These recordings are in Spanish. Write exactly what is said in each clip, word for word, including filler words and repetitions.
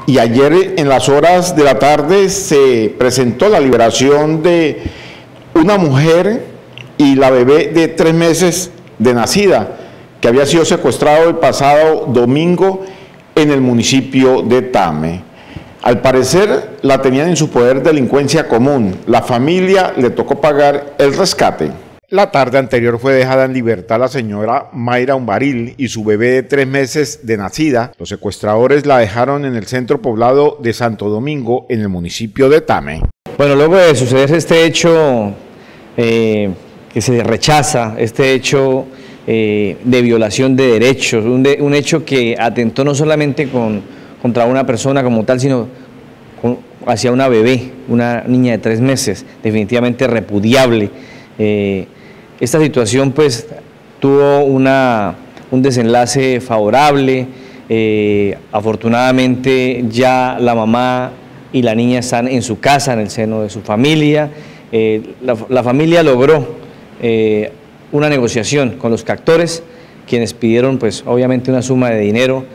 Y ayer en las horas de la tarde se presentó la liberación de una mujer y la bebé de tres meses de nacida, que había sido secuestrado el pasado domingo en el municipio de Tame. Al parecer la tenían en su poder delincuencia común. La familia le tocó pagar el rescate. La tarde anterior fue dejada en libertad la señora Mayra Umbaril y su bebé de tres meses de nacida. Los secuestradores la dejaron en el centro poblado de Santo Domingo, en el municipio de Tame. Bueno, luego de suceder este hecho eh, que se rechaza, este hecho eh, de violación de derechos, un, de, un hecho que atentó no solamente con, contra una persona como tal, sino con, hacia una bebé, una niña de tres meses, definitivamente repudiable. Eh, esta situación pues tuvo una, un desenlace favorable. Eh, afortunadamente ya la mamá y la niña están en su casa, en el seno de su familia. Eh, la, la familia logró eh, una negociación con los captores, quienes pidieron pues obviamente una suma de dinero,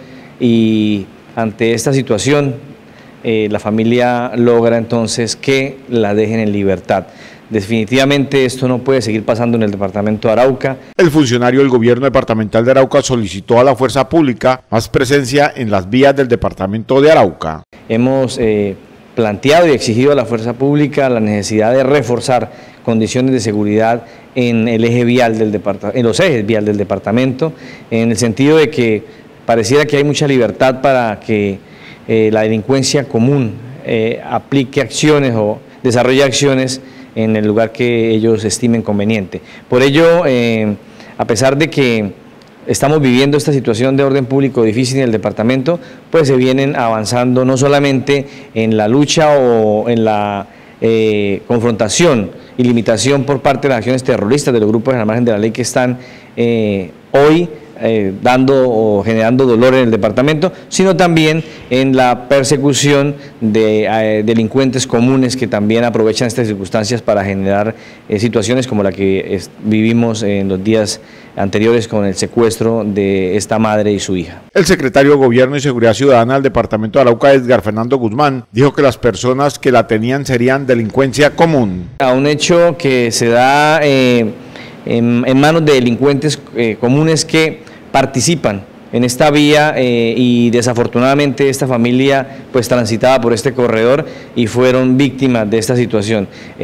y ante esta situación eh, la familia logra entonces que la dejen en libertad. Definitivamente esto no puede seguir pasando en el departamento de Arauca. El funcionario del gobierno departamental de Arauca solicitó a la fuerza pública más presencia en las vías del departamento de Arauca. Hemos eh, planteado y exigido a la fuerza pública la necesidad de reforzar condiciones de seguridad en el eje vial del departamento, en los ejes vial del departamento, en el sentido de que pareciera que hay mucha libertad para que eh, la delincuencia común eh, aplique acciones o desarrolle acciones en el lugar que ellos estimen conveniente. Por ello, eh, a pesar de que estamos viviendo esta situación de orden público difícil en el departamento, pues se vienen avanzando no solamente en la lucha o en la eh, confrontación y limitación por parte de las acciones terroristas de los grupos al margen de la ley que están eh, hoy Eh, dando o generando dolor en el departamento, sino también en la persecución de eh, delincuentes comunes que también aprovechan estas circunstancias para generar eh, situaciones como la que es, vivimos en los días anteriores con el secuestro de esta madre y su hija. El secretario de Gobierno y Seguridad Ciudadana del departamento de Arauca, Edgar Fernando Guzmán, dijo que las personas que la tenían serían delincuencia común. A un hecho que se da eh, en, en manos de delincuentes eh, comunes que participan en esta vía eh, y desafortunadamente esta familia pues transitaba por este corredor y fueron víctimas de esta situación.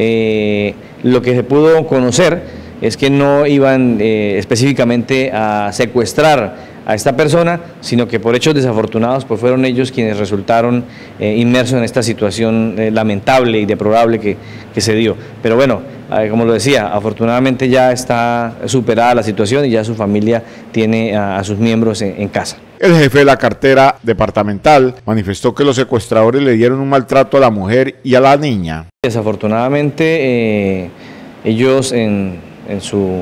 Eh, lo que se pudo conocer es que no iban eh, específicamente a secuestrar a esta persona, sino que por hechos desafortunados pues fueron ellos quienes resultaron eh, inmersos en esta situación eh, lamentable y deplorable que, que se dio. Pero bueno, eh, como lo decía, afortunadamente ya está superada la situación y ya su familia tiene a, a sus miembros en, en casa. El jefe de la cartera departamental manifestó que los secuestradores le dieron un maltrato a la mujer y a la niña. Desafortunadamente eh, ellos en, en su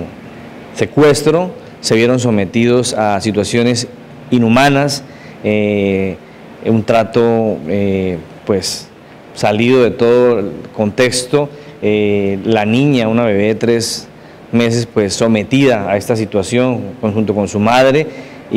secuestro se vieron sometidos a situaciones inhumanas, eh, un trato eh, pues salido de todo el contexto. Eh, la niña, una bebé de tres meses, pues sometida a esta situación junto con su madre,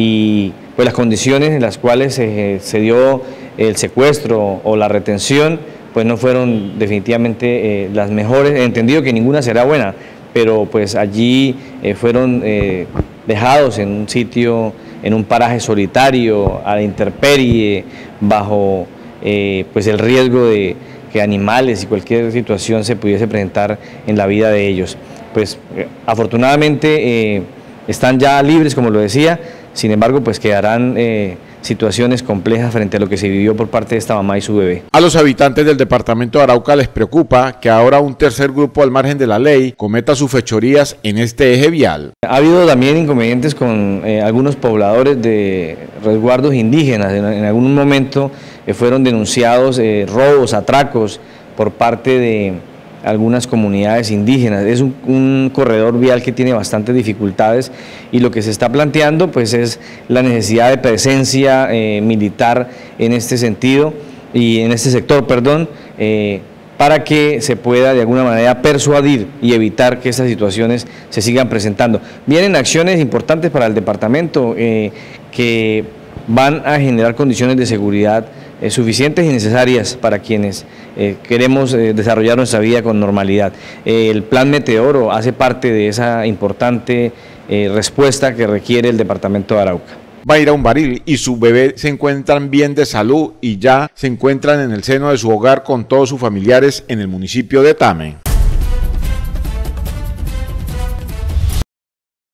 y pues las condiciones en las cuales eh, se dio el secuestro o la retención pues no fueron definitivamente eh, las mejores. He entendido que ninguna será buena, pero pues allí eh, fueron eh, dejados en un sitio, en un paraje solitario, a la intemperie, bajo eh, pues el riesgo de que animales y cualquier situación se pudiese presentar en la vida de ellos. Pues eh, afortunadamente eh, están ya libres, como lo decía, sin embargo pues quedarán eh, situaciones complejas frente a lo que se vivió por parte de esta mamá y su bebé. A los habitantes del departamento de Arauca les preocupa que ahora un tercer grupo al margen de la ley cometa sus fechorías en este eje vial. Ha habido también inconvenientes con eh, algunos pobladores de resguardos indígenas. En, en algún momento eh, fueron denunciados eh, robos, atracos por parte de algunas comunidades indígenas. Es un, un corredor vial que tiene bastantes dificultades y lo que se está planteando pues es la necesidad de presencia eh, militar en este sentido y en este sector, perdón, eh, para que se pueda de alguna manera persuadir y evitar que estas situaciones se sigan presentando. Vienen acciones importantes para el departamento eh, que van a generar condiciones de seguridad eh, suficientes y necesarias para quienes eh, queremos eh, desarrollar nuestra vida con normalidad. Eh, el Plan Meteoro hace parte de esa importante eh, respuesta que requiere el departamento de Arauca. Mayra Umbaril y su bebé se encuentran bien de salud y ya se encuentran en el seno de su hogar con todos sus familiares en el municipio de Tame.